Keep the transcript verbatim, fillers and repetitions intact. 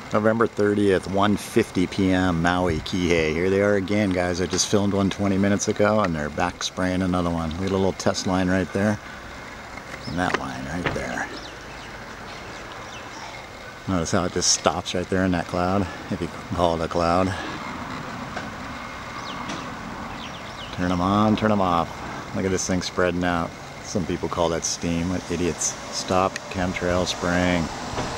November thirtieth, one fifty p m Maui, Kihei. Here they are again, guys. I just filmed one twenty minutes ago and they're back spraying another one. We had a little test line right there and that line right there. Notice how it just stops right there in that cloud, if you can call it a cloud. Turn them on, turn them off. Look at this thing spreading out. Some people call that steam. What idiots. Stop chemtrail spraying.